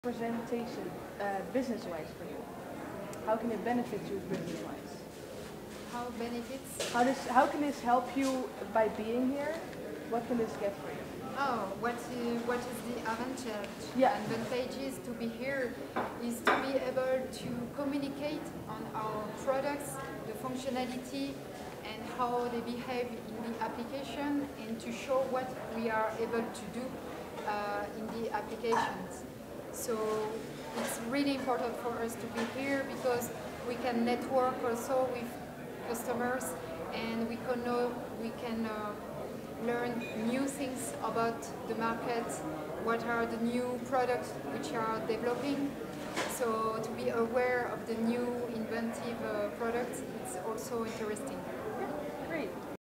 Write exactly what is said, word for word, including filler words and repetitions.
Presentation uh, business-wise for you? How can it benefit you business-wise? How benefits? How does how can this help you by being here? What can this get for you? Oh, what is, what is the advantage? Yeah. Advantages to be here is to be able to communicate on our products, the functionality, and how they behave in the application, and to show what we are able to do uh, in the applications. So it's really important for us to be here because we can network also with customers, and we can know we can uh, learn new things about the market, what are the new products which are developing. So to be aware of the new inventive uh, products, it's also interesting.